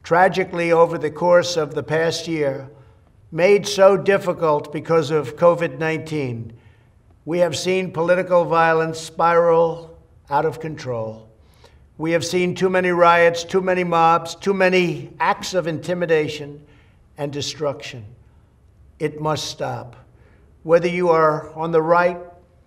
tragically over the course of the past year, made so difficult because of COVID-19, we have seen political violence spiral out of control. We have seen too many riots, too many mobs, too many acts of intimidation and destruction. It must stop. Whether you are on the right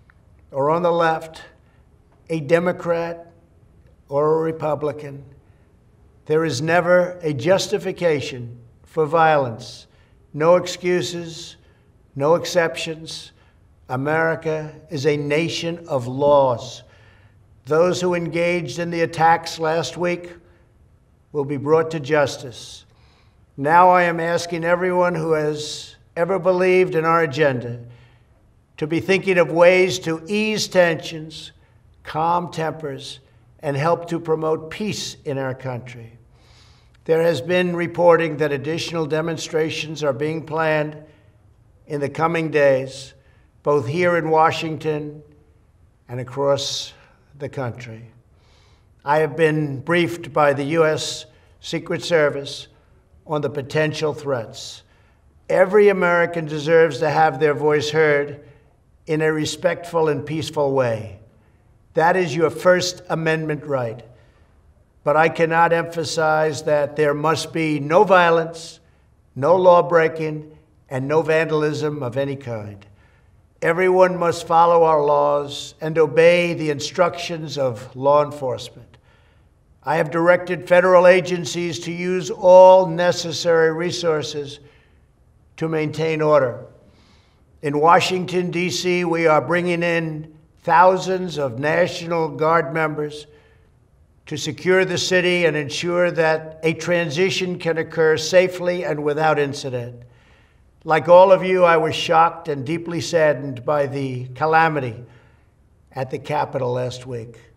or on the left, a Democrat or a Republican, there is never a justification for violence. No excuses, no exceptions. America is a nation of laws. Those who engaged in the attacks last week will be brought to justice. Now I am asking everyone who has ever believed in our agenda to be thinking of ways to ease tensions, calm tempers, and help to promote peace in our country. There has been reporting that additional demonstrations are being planned in the coming days, both here in Washington and across the country. I have been briefed by the U.S. Secret Service on the potential threats. Every American deserves to have their voice heard in a respectful and peaceful way. That is your First Amendment right. But I cannot emphasize that there must be no violence, no law-breaking, and no vandalism of any kind. Everyone must follow our laws and obey the instructions of law enforcement. I have directed federal agencies to use all necessary resources to maintain order. In Washington, D.C., we are bringing in thousands of National Guard members to secure the city and ensure that a transition can occur safely and without incident. Like all of you, I was shocked and deeply saddened by the calamity at the Capitol last week.